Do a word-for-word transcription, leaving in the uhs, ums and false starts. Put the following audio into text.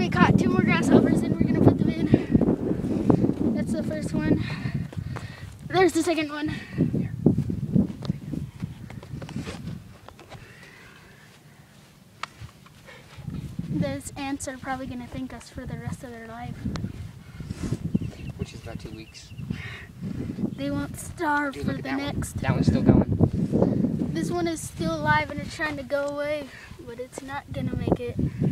we caught two more grasshoppers and we're gonna put them in. That's the first one. There's the second one. Those ants are probably gonna thank us for the rest of their life. Which is about two weeks. They won't starve Dude, for look at the that next. One. That one's still going. This one is still alive and it's trying to go away, but it's not gonna make it.